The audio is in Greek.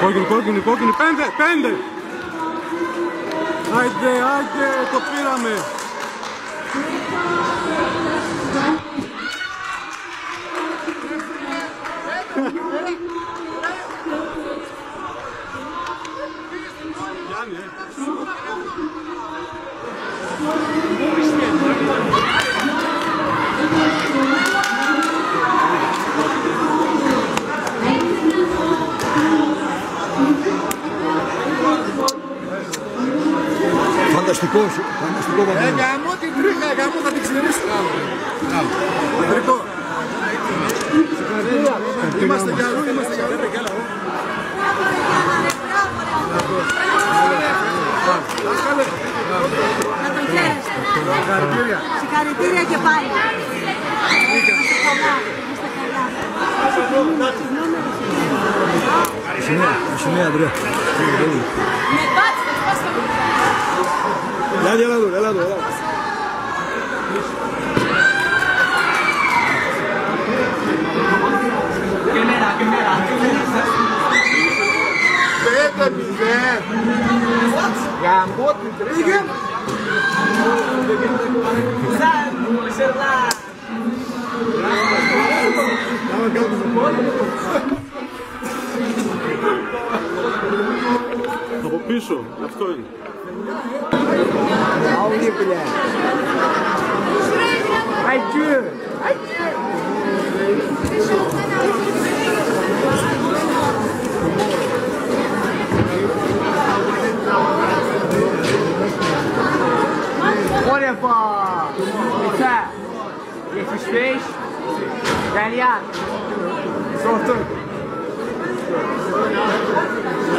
Κόκκινη, 5! Άιντε, το πήραμε! Φανταστικό βαθμό. Γαμώ την τρίχα, γαμώ θα την ξυνερίσω. Μπρικό. Είμαστε για αλλού, είμαστε για αλλού. Να τον χαίρεστε. Συγχαρητήρια και πάλι. Σημαία, Αντρέα. Έλα εδώ. Γαμώ την τρίχα. Από πίσω, αυτό είναι. Аули, бля. Айчу. Olha, pô. Isso. 75. Galhar. Sortu.